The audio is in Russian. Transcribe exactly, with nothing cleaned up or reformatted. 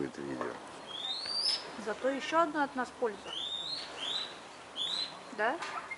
будет видео. Зато еще одна от нас польза. Да?